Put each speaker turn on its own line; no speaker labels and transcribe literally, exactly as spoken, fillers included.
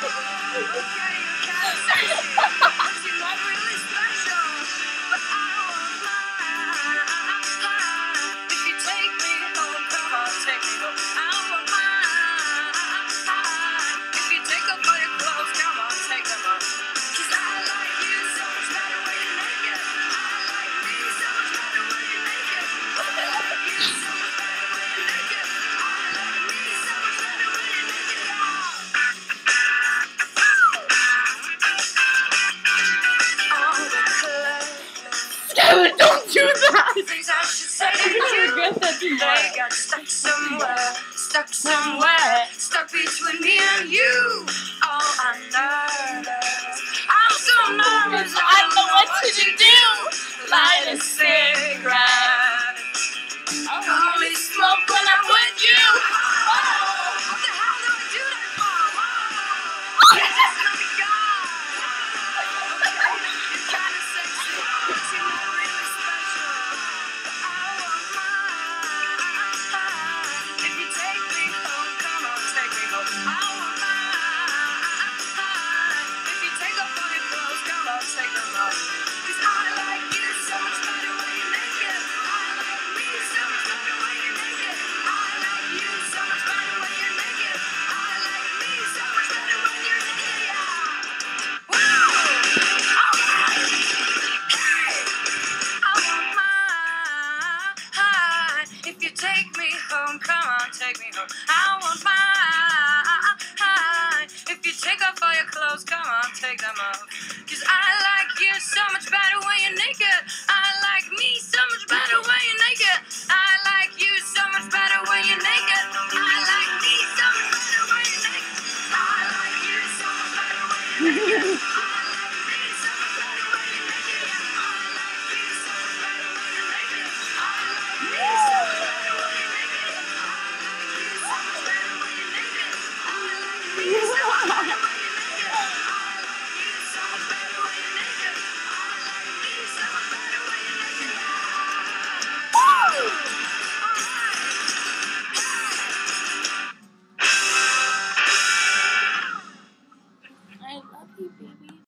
Skylar, don't do that!
Things I should say to you.
Regret that tomorrow.
They got stuck somewhere, stuck somewhere, stuck between me and you. Oh, I'm nervous. I'm so nervous. I don't know what to do. Light a cigarette. Call me smoke when I'm with you. Oh, what the hell do I do that for? Whoa. You're just gonna be gone. Okay, you're kinda sexy, but you're not really special. I want mine. If you take me home, come on, take me home. I want mine. If you take off all your clothes, come on, take them off. 'Cause I like you so much better when you're naked. I like me so much better when you're naked. I like you so much better when you're naked. I like me so much better when you're naked. Yeah. Woo! Alright. Hey! I want mine. If you take me home, come on, take me home. I want mine. If you take off all your clothes, come on, take them off. 'Cause I like you so much better when you're naked. I like me so much better when you're naked. I like you so much better when you're naked. I like me so much better when you're naked. I like you so much better when you're naked. I like me so much better when you're naked. I like you so much better when you're naked. I like me so much better when you're naked. I like you so much better when you're naked. I like me so much better when you're naked.
I love you, baby.